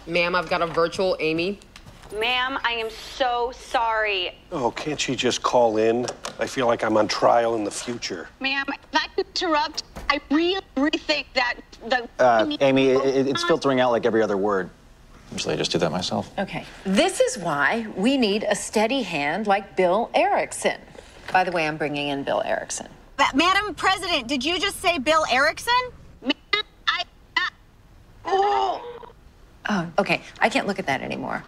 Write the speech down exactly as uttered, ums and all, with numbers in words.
Ma'am, I've got a virtual Amy. Ma'am, I am so sorry. Oh, can't she just call in? I feel like I'm on trial in the future. Ma'am, if I could interrupt, I really, really think that the... Uh, Amy, it, it's filtering out like every other word. Usually I just do that myself. Okay. This is why we need a steady hand like Bill Erickson. By the way, I'm bringing in Bill Erickson. But, Madam President, did you just say Bill Erickson? Ma'am, I... Oh. Oh, okay. I can't look at that anymore.